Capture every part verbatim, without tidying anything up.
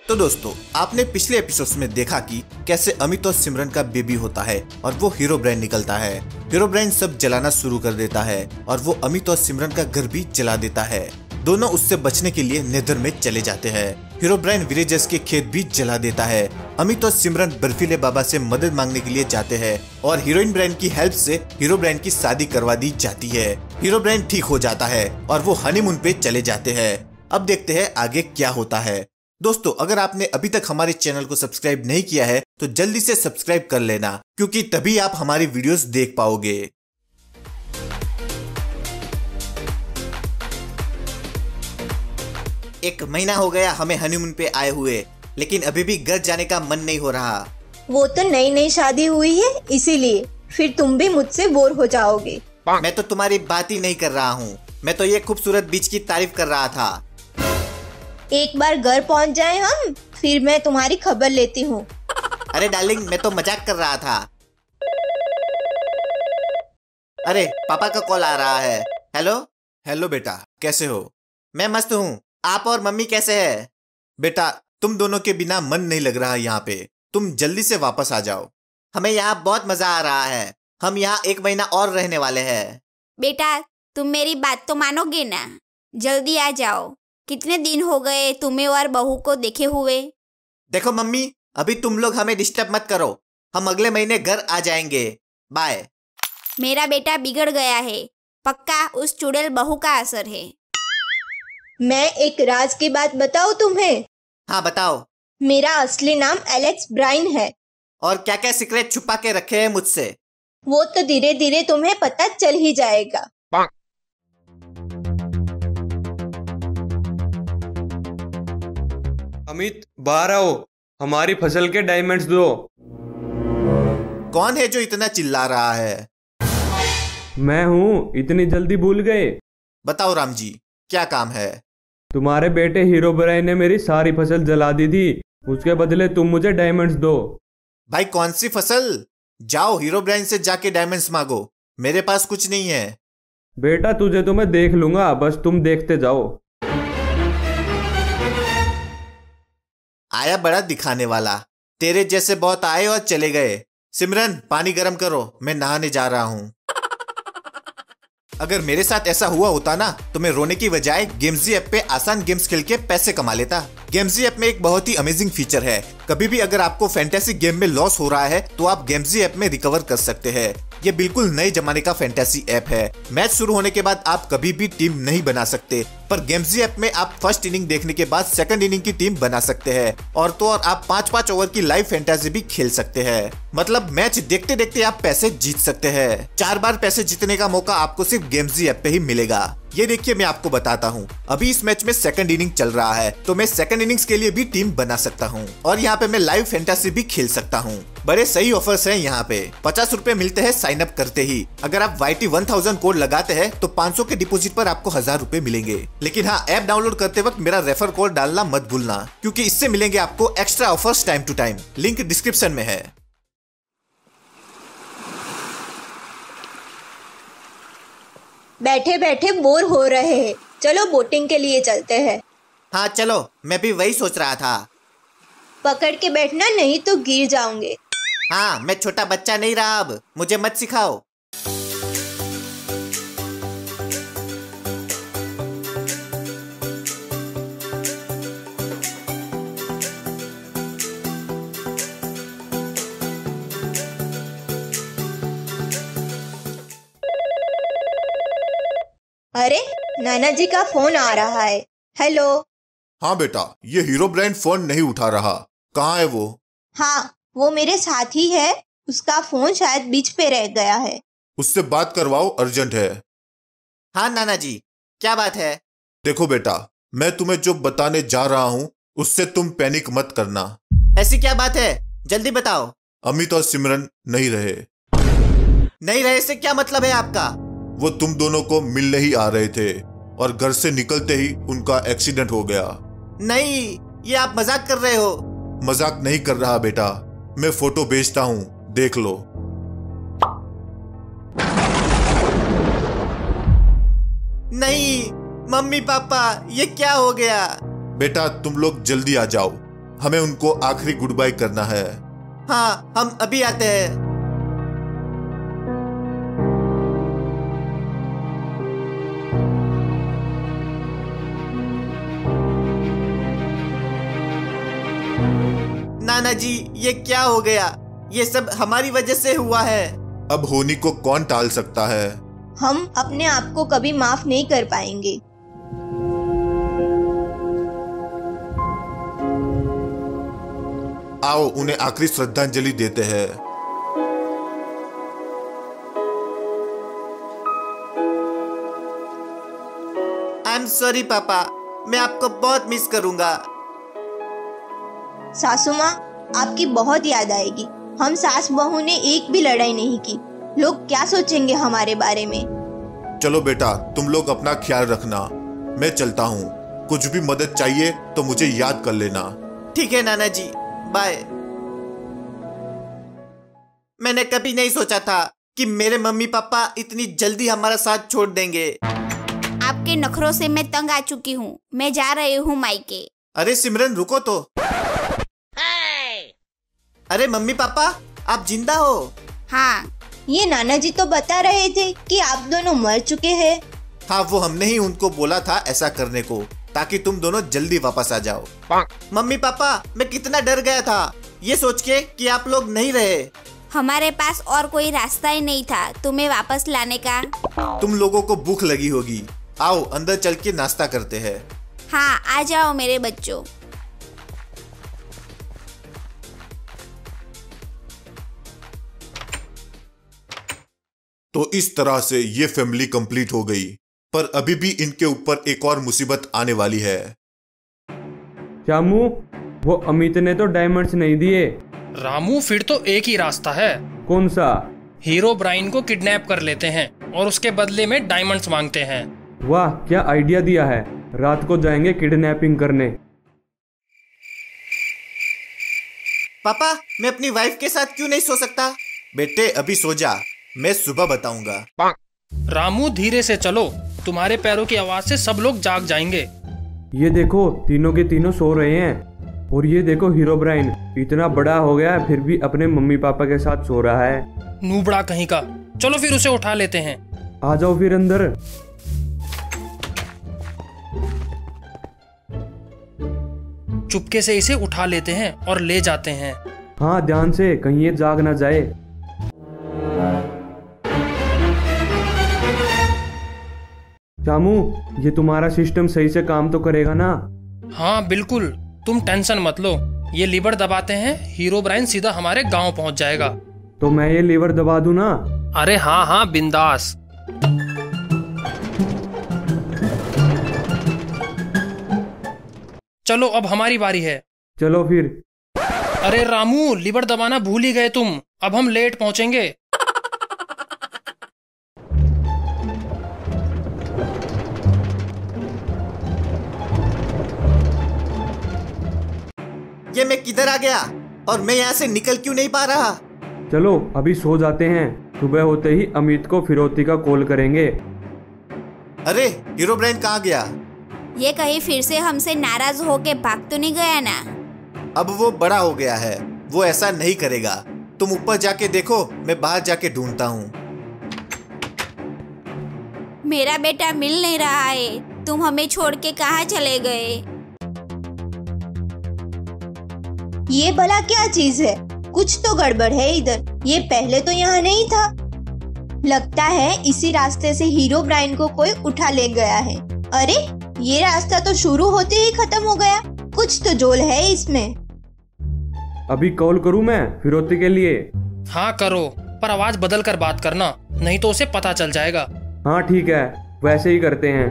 तो दोस्तों, आपने पिछले एपिसोड्स में देखा कि कैसे अमित और सिमरन का बेबी होता है और वो हीरो ब्रांड निकलता है। हीरो ब्रांड सब जलाना शुरू कर देता है और वो अमित और सिमरन का घर भी जला देता है। दोनों उससे बचने के लिए नेदर में चले जाते हैं। हीरो ब्रांड विलेजर्स के खेत भी जला देता है। अमित और सिमरन बर्फीले बाबा से मदद मांगने के लिए जाते हैं और हीरोइन ब्रांड की हेल्प से हीरो ब्रांड की शादी करवा दी जाती है। हीरो ब्रांड ठीक हो जाता है और वो हनीमून पे चले जाते हैं। अब देखते हैं आगे क्या होता है। दोस्तों, अगर आपने अभी तक हमारे चैनल को सब्सक्राइब नहीं किया है तो जल्दी से सब्सक्राइब कर लेना, क्योंकि तभी आप हमारी वीडियोस देख पाओगे। एक महीना हो गया हमें हनीमून पे आए हुए, लेकिन अभी भी घर जाने का मन नहीं हो रहा। वो तो नई नई शादी हुई है, इसीलिए फिर तुम भी मुझसे बोर हो जाओगे। मैं तो तुम्हारी बात ही नहीं कर रहा हूँ, मैं तो ये खूबसूरत बीच की तारीफ कर रहा था। एक बार घर पहुंच जाए हम, फिर मैं तुम्हारी खबर लेती हूँ। अरे डार्लिंग, मैं तो मजाक कर रहा था। अरे पापा का कॉल आ रहा है। हेलो हेलो बेटा, कैसे हो? मैं मस्त हूँ, आप और मम्मी कैसे हैं? बेटा, तुम दोनों के बिना मन नहीं लग रहा यहाँ पे, तुम जल्दी से वापस आ जाओ। हमें यहाँ बहुत मजा आ रहा है, हम यहाँ एक महीना और रहने वाले हैं। बेटा, तुम मेरी बात तो मानोगे ना? जल्दी आ जाओ, कितने दिन हो गए तुम्हें और बहू को देखे हुए। देखो मम्मी, अभी तुम लोग हमें डिस्टर्ब मत करो, हम अगले महीने घर आ जाएंगे। बाय। मेरा बेटा बिगड़ गया है, पक्का उस चुड़ैल बहू का असर है। मैं एक राज की बात बताऊं तुम्हें? हाँ बताओ। मेरा असली नाम एलेक्स ब्राइन है। और क्या क्या सीक्रेट छुपा के रखे हैं मुझसे? वो तो धीरे धीरे तुम्हें पता चल ही जाएगा। अमित, बाहर आओ, हमारी फसल के डायमंड्स दो। कौन है जो इतना चिल्ला रहा है? मैं हूँ, इतनी जल्दी भूल गए? बताओ राम जी, क्या काम है? तुम्हारे बेटे हीरो ब्राइन ने मेरी सारी फसल जला दी थी, उसके बदले तुम मुझे डायमंड्स दो। भाई कौन सी फसल? जाओ हीरो ब्राइन से जाके डायमंड्स मांगो, मेरे पास कुछ नहीं है। बेटा, तुझे तो मैं देख लूंगा, बस तुम देखते जाओ। आया बड़ा दिखाने वाला, तेरे जैसे बहुत आए और चले गए। सिमरन, पानी गर्म करो, मैं नहाने जा रहा हूँ। अगर मेरे साथ ऐसा हुआ होता ना, तो मैं रोने की बजाय गेम्जी ऐप पे आसान गेम्स खेल के पैसे कमा लेता। गेम्जी ऐप में एक बहुत ही अमेजिंग फीचर है, कभी भी अगर आपको फैंटेसी गेम में लॉस हो रहा है तो आप गेम्जी ऐप में रिकवर कर सकते हैं। ये बिल्कुल नए जमाने का फैंटेसी ऐप है। मैच शुरू होने के बाद आप कभी भी टीम नहीं बना सकते, पर गेम्जी ऐप में आप फर्स्ट इनिंग देखने के बाद सेकंड इनिंग की टीम बना सकते हैं, और तो और आप पाँच पाँच ओवर की लाइव फैंटेसी भी खेल सकते हैं। मतलब मैच देखते देखते आप पैसे जीत सकते हैं। चार बार पैसे जीतने का मौका आपको सिर्फ गेम्जी ऐप पे ही मिलेगा। ये देखिए, मैं आपको बताता हूँ, अभी इस मैच में सेकंड इनिंग चल रहा है, तो मैं सेकंड इनिंग्स के लिए भी टीम बना सकता हूँ और यहाँ पे मैं लाइव फैंटेसी भी खेल सकता हूँ। बड़े सही ऑफर्स हैं यहाँ पे। पचास रुपए मिलते हैं साइन अप करते ही। अगर आप Y T one thousand code लगाते हैं तो पाँच सौ के डिपॉजिट पर आपको हजार रुपए मिलेंगे। लेकिन हाँ, ऐप डाउनलोड करते वक्त मेरा रेफर कोड डालना मत भूलना, क्योंकि इससे मिलेंगे आपको extra offers time to time. Link description में है। बैठे बैठे बोर हो रहे हैं, चलो बोटिंग के लिए चलते हैं। हाँ चलो, मैं भी वही सोच रहा था। पकड़ के बैठना, नहीं तो गिर जाओगे। हाँ, मैं छोटा बच्चा नहीं रहा, अब मुझे मत सिखाओ। अरे, नाना जी का फोन आ रहा है। हेलो। हाँ बेटा, ये हीरो ब्रांड फोन नहीं उठा रहा, कहाँ है वो? हाँ, वो मेरे साथ ही है, उसका फोन शायद बीच पे रह गया है। उससे बात करवाओ, अर्जेंट है। हाँ नाना जी, क्या बात है? देखो बेटा, मैं तुम्हें जो बताने जा रहा हूँ उससे तुम पैनिक मत करना। ऐसी क्या बात है, जल्दी बताओ। अमित और सिमरन नहीं रहे। नहीं रहे से क्या मतलब है आपका? वो तुम दोनों को मिलने ही आ रहे थे और घर से निकलते ही उनका एक्सीडेंट हो गया। नहीं, ये आप मजाक कर रहे हो। मजाक नहीं कर रहा बेटा, मैं फोटो भेजता हूँ, देख लो। नहीं, मम्मी पापा, ये क्या हो गया? बेटा तुम लोग जल्दी आ जाओ, हमें उनको आखिरी गुड बाय करना है। हाँ, हम अभी आते हैं। नाना जी, ये क्या हो गया? ये सब हमारी वजह से हुआ है। अब होनी को कौन टाल सकता है? हम अपने आप को कभी माफ नहीं कर पाएंगे। आओ उन्हें आखिरी श्रद्धांजलि देते हैं। आई एम सॉरी पापा, मैं आपको बहुत मिस करूंगा। सासू माँ, आपकी बहुत याद आएगी। हम सास बहू ने एक भी लड़ाई नहीं की। लोग क्या सोचेंगे हमारे बारे में? चलो बेटा, तुम लोग अपना ख्याल रखना। मैं चलता हूँ। कुछ भी मदद चाहिए तो मुझे याद कर लेना। ठीक है नाना जी, बाय। मैंने कभी नहीं सोचा था कि मेरे मम्मी पापा इतनी जल्दी हमारा साथ छोड़ देंगे। आपके नखरों से मैं तंग आ चुकी हूँ। मैं जा रही हूँ मायके। अरे सिमरन, रुको तो। अरे मम्मी पापा, आप जिंदा हो? हाँ, ये नाना जी तो बता रहे थे कि आप दोनों मर चुके हैं। हाँ, वो हमने ही उनको बोला था ऐसा करने को, ताकि तुम दोनों जल्दी वापस आ जाओ। मम्मी पापा, मैं कितना डर गया था ये सोच के कि आप लोग नहीं रहे। हमारे पास और कोई रास्ता ही नहीं था तुम्हें वापस लाने का। तुम लोगों को भूख लगी होगी। आओ अंदर चल के नाश्ता करते हैं। हाँ, आ जाओ मेरे बच्चों। तो इस तरह से ये फैमिली कंप्लीट हो गई, पर अभी भी इनके ऊपर एक और मुसीबत आने वाली है। श्यामू, वो अमित ने तो डायमंड्स नहीं दिए। रामू, फिर तो एक ही रास्ता है। कौन सा? हीरो ब्राइन को किडनैप कर लेते हैं और उसके बदले में डायमंड्स मांगते हैं। वाह, क्या आइडिया दिया है। रात को जाएंगे किडनैपिंग करने। पापा, मैं अपनी वाइफ के साथ क्यों नहीं सो सकता? बेटे अभी सो जा, मैं सुबह बताऊंगा। रामू, धीरे से चलो, तुम्हारे पैरों की आवाज से सब लोग जाग जाएंगे। ये देखो, तीनों के तीनों सो रहे हैं। और ये देखो, हीरो ब्राइन इतना बड़ा हो गया फिर भी अपने मम्मी पापा के साथ सो रहा है। नूबड़ा कहीं का। चलो फिर उसे उठा लेते हैं। आ जाओ फिर अंदर। चुपके से इसे उठा लेते हैं और ले जाते हैं। हाँ, ध्यान से, कहीं ये जाग ना जाए। श्यामू, ये तुम्हारा सिस्टम सही से काम तो करेगा ना? हाँ बिल्कुल, तुम टेंशन मत लो। ये लीवर दबाते हैं, हीरो ब्राइन सीधा हमारे गांव पहुंच जाएगा। तो मैं ये लीवर दबा दूं ना? अरे हाँ हाँ, बिंदास। चलो अब हमारी बारी है। चलो फिर। अरे रामू, लीवर दबाना भूल ही गए तुम। अब हम लेट पहुंचेंगे। ये मैं किधर आ गया और मैं यहाँ से निकल क्यों नहीं पा रहा? चलो अभी सो जाते हैं। सुबह होते ही अमित को फिरौती का कॉल करेंगे। अरे हीरो ब्राइन कहाँ गया? ये कहीं फिर से हमसे नाराज होके भाग तो नहीं गया ना? अब वो बड़ा हो गया है, वो ऐसा नहीं करेगा। तुम ऊपर जाके देखो, मैं बाहर जाके ढूंढता हूँ। मेरा बेटा मिल नहीं रहा है। तुम हमें छोड़ के कहाँ चले गए? ये भला क्या चीज है? कुछ तो गड़बड़ है इधर। ये पहले तो यहाँ नहीं था। लगता है इसी रास्ते से हीरो ब्राइन को कोई उठा ले गया है। अरे ये रास्ता तो शुरू होते ही खत्म हो गया। कुछ तो जोल है इसमें। अभी कॉल करूं मैं फिरौती के लिए? हाँ करो, पर आवाज बदल कर बात करना, नहीं तो उसे पता चल जाएगा। हाँ ठीक है, वैसे ही करते हैं।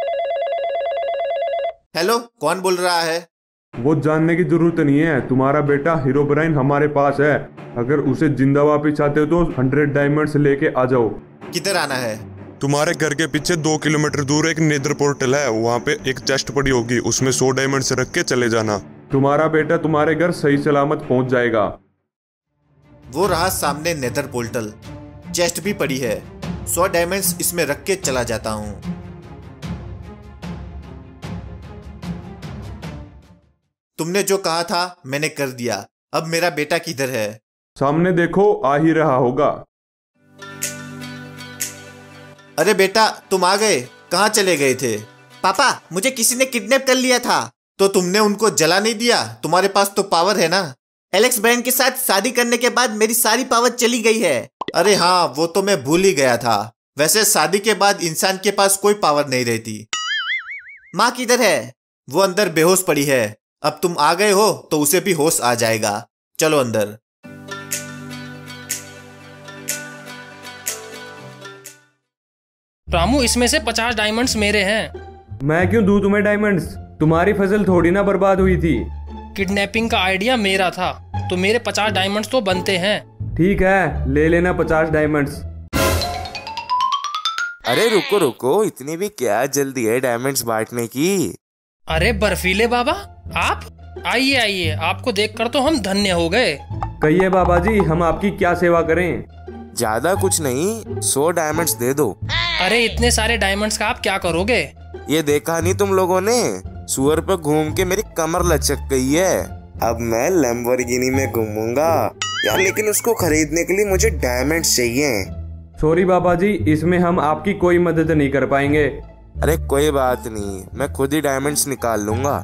हेलो, कौन बोल रहा है? वो जानने की जरूरत नहीं है। तुम्हारा बेटा हीरो ब्राइन हमारे पास है। अगर उसे जिंदा वापस चाहते हो तो हंड्रेड डायमंड्स लेके आ जाओ। किधर आना है? तुम्हारे घर के पीछे दो किलोमीटर दूर एक नेदर पोर्टल है, वहाँ पे एक चेस्ट पड़ी होगी, उसमें सौ डायमंड्स रख के चले जाना। तुम्हारा बेटा तुम्हारे घर सही सलामत पहुँच जाएगा। वो रहा सामने नेदर पोर्टल। चेस्ट भी पड़ी है, सौ डायमंड्स इसमें रख के चला जाता हूँ। तुमने जो कहा था मैंने कर दिया। अब मेरा बेटा किधर है? सामने देखो, आ ही रहा होगा। अरे बेटा, तुम आ गए। कहाँ चले गए थे? पापा, मुझे किसी ने किडनैप कर लिया था। तो तुमने उनको जला नहीं दिया? तुम्हारे पास तो पावर है ना। एलेक्स ब्रायन के साथ शादी करने के बाद मेरी सारी पावर चली गई है। अरे हाँ, वो तो मैं भूल ही गया था। वैसे शादी के बाद इंसान के पास कोई पावर नहीं रहती। माँ किधर है? वो अंदर बेहोश पड़ी है। अब तुम आ गए हो तो उसे भी होश आ जाएगा। चलो अंदर। रामू, इसमें से पचास डायमंड्स मेरे हैं। मैं क्यों दूं तुम्हें डायमंड्स? तुम्हारी फसल थोड़ी ना बर्बाद हुई थी। किडनैपिंग का आइडिया मेरा था, तो मेरे पचास डायमंड्स तो बनते हैं। ठीक है, ले लेना पचास डायमंड्स। अरे रुको रुको, इतनी भी क्या जल्दी है डायमंड्स बांटने की? अरे बर्फीले बाबा, आप आइए आइए, आपको देखकर तो हम धन्य हो गए। कहिए बाबा जी, हम आपकी क्या सेवा करें? ज्यादा कुछ नहीं, सौ डायमंड्स दे दो। अरे इतने सारे डायमंड्स का आप क्या करोगे? ये देखा नहीं तुम लोगों ने? सुअर पर घूम के मेरी कमर लचक गई है। अब मैं लैम्बोर्गिनी में घूमूंगा यार, लेकिन उसको खरीदने के लिए मुझे डायमंड्स चाहिए। सॉरी बाबा जी, इसमें हम आपकी कोई मदद नहीं कर पाएंगे। अरे कोई बात नहीं, मैं खुद ही डायमंड्स निकाल लूंगा।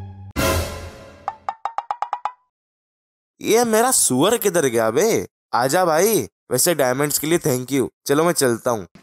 ये मेरा सुअर किधर गया बे? आजा भाई। वैसे डायमंड्स के लिए थैंक यू। चलो मैं चलता हूँ।